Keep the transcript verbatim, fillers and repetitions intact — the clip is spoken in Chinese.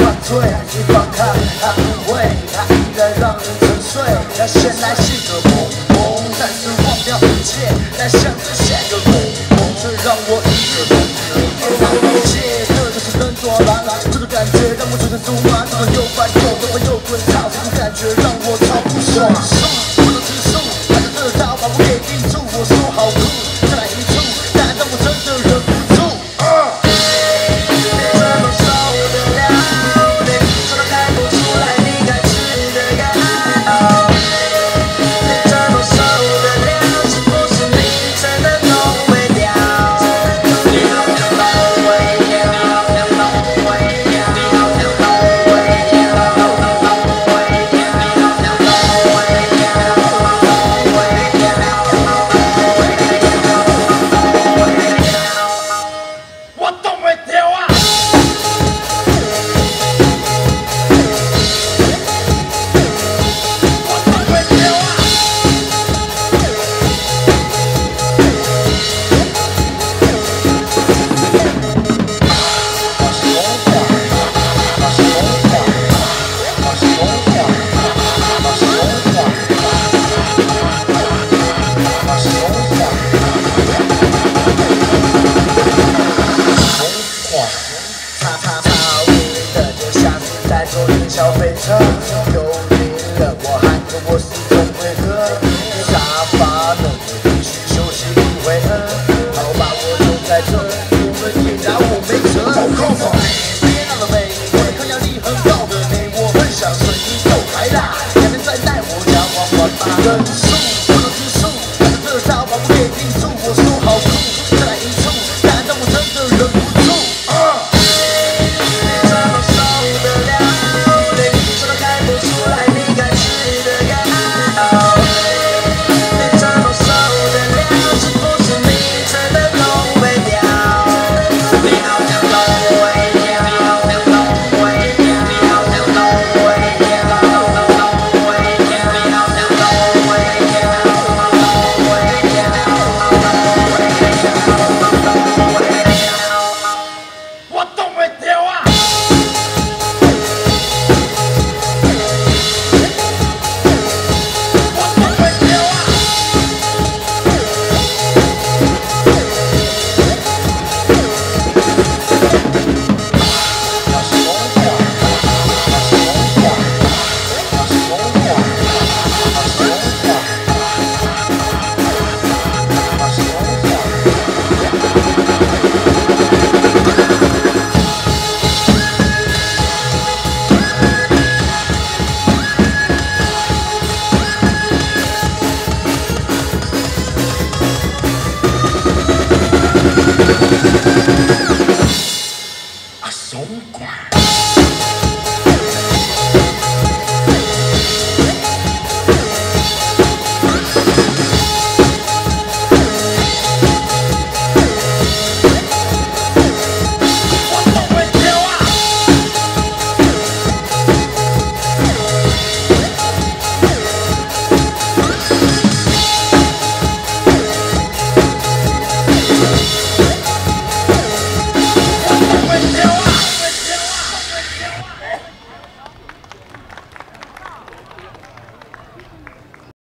灌醉，一放开它不会，它依然让人沉睡。它显然性格懵懵，但是忘掉一切，它像是像个梦梦，却让我一个人别让一切，这就是人做狼，这种感觉让我觉得足麻，这种又烦又忧又滚操，这种感觉让我超不爽。不能吃素，还是这刀把我给定住，我说好酷，再来一处，但让我真的忍不住。消费者有名了，我喊着我是